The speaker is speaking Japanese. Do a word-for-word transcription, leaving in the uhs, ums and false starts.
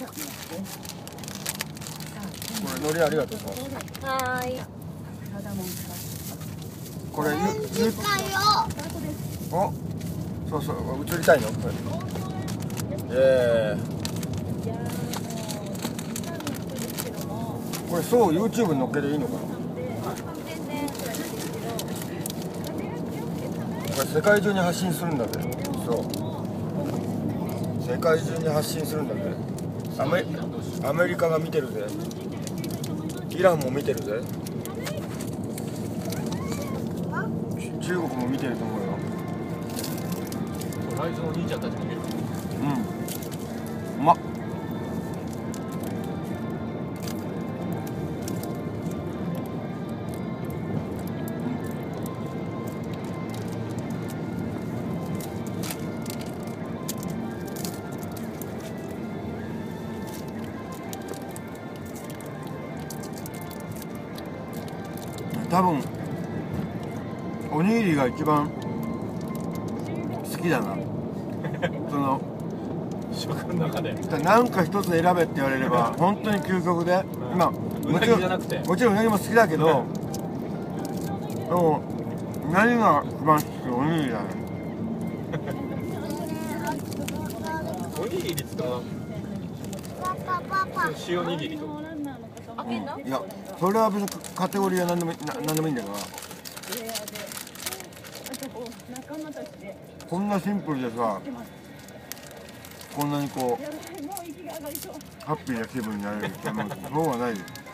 これ海苔ありがとう。 はーい。 これゆゆお、そうそう映りたいのこれ。ええー、これそう YouTube に載っけていいのかな。これ世界中に発信するんだぜ。そう世界中に発信するんだぜ。アメアメリカが見てるぜ。イランも見てるぜ。中国も見てると思うよ。 ライズの兄ちゃんたちも見る。 うん。うまっ。多分おにぎりが一番好きだな。その食の中で何か一つ選べって言われれば本当に究極で、 うん、 まあもちろんもちろんうなぎも好きだけど、でも何が一番好きっておにぎりだね。 おにぎりってのは塩にぎりとか、 うん、いやそれは別にカテゴリーは何でもな何でもいいんだけど、こんなシンプルでさ、こんなにこうハッピーな気分になれるってそうはないよ。